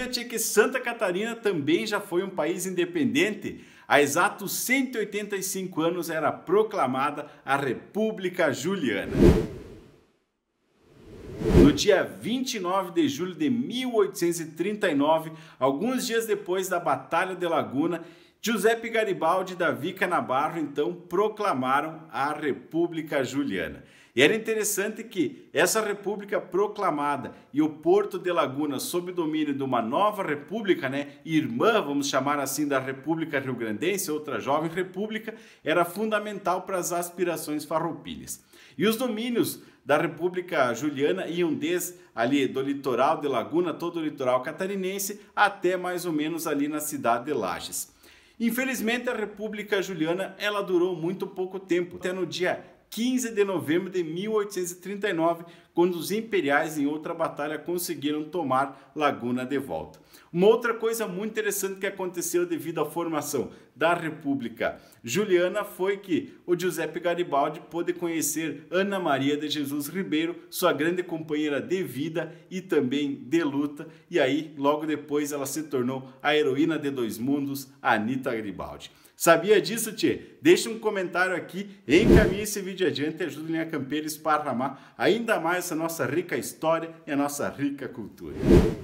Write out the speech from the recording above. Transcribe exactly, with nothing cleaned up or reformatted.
Sabia, tia, que Santa Catarina também já foi um país independente? Há exatos cento e oitenta e cinco anos era proclamada a República Juliana. No dia vinte e nove de julho de mil oitocentos e trinta e nove, alguns dias depois da Batalha de Laguna, Giuseppe Garibaldi e Davi Canabarro então proclamaram a República Juliana. E era interessante que essa república proclamada e o Porto de Laguna sob o domínio de uma nova república, né, irmã, vamos chamar assim, da República Rio-Grandense, outra jovem república, era fundamental para as aspirações farroupilhas. E os domínios da República Juliana iam desde ali do litoral de Laguna, todo o litoral catarinense, até mais ou menos ali na cidade de Lages. Infelizmente, a República Juliana ela durou muito pouco tempo, até no dia quinze de novembro de mil oitocentos e trinta e nove, quando os imperiais em outra batalha conseguiram tomar Laguna de volta. Uma outra coisa muito interessante que aconteceu devido à formação da República Juliana foi que o Giuseppe Garibaldi pôde conhecer Ana Maria de Jesus Ribeiro, sua grande companheira de vida e também de luta, e aí logo depois ela se tornou a heroína de dois mundos, Anita Garibaldi. Sabia disso, tchê? Deixa um comentário aqui, encaminhe esse vídeo adiante e ajude o Linha Campeira a esparramar ainda mais essa nossa rica história e a nossa rica cultura.